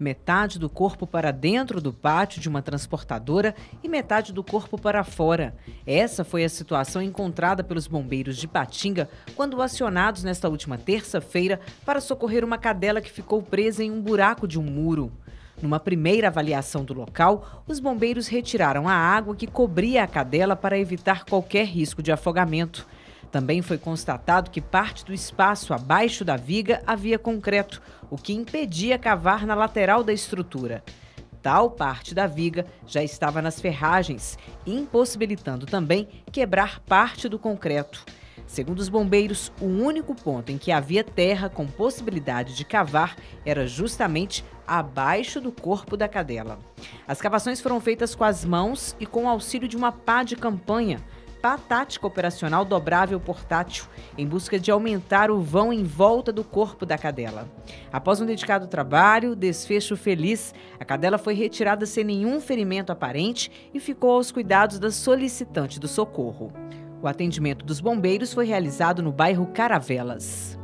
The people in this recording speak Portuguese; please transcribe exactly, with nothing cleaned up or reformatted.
metade do corpo para dentro do pátio de uma transportadora e metade do corpo para fora. Essa foi a situação encontrada pelos bombeiros de Patinga quando acionados nesta última terça-feira para socorrer uma cadela que ficou presa em um buraco de um muro. Numa primeira avaliação do local, os bombeiros retiraram a água que cobria a cadela para evitar qualquer risco de afogamento. Também foi constatado que parte do espaço abaixo da viga havia concreto, o que impedia cavar na lateral da estrutura. Tal parte da viga já estava nas ferragens, impossibilitando também quebrar parte do concreto. Segundo os bombeiros, o único ponto em que havia terra com possibilidade de cavar era justamente abaixo do corpo da cadela. As cavações foram feitas com as mãos e com o auxílio de uma pá de campanha, pá tática operacional dobrável portátil, em busca de aumentar o vão em volta do corpo da cadela. Após um dedicado trabalho, desfecho feliz, a cadela foi retirada sem nenhum ferimento aparente e ficou aos cuidados da solicitante do socorro. O atendimento dos bombeiros foi realizado no bairro Caravelas.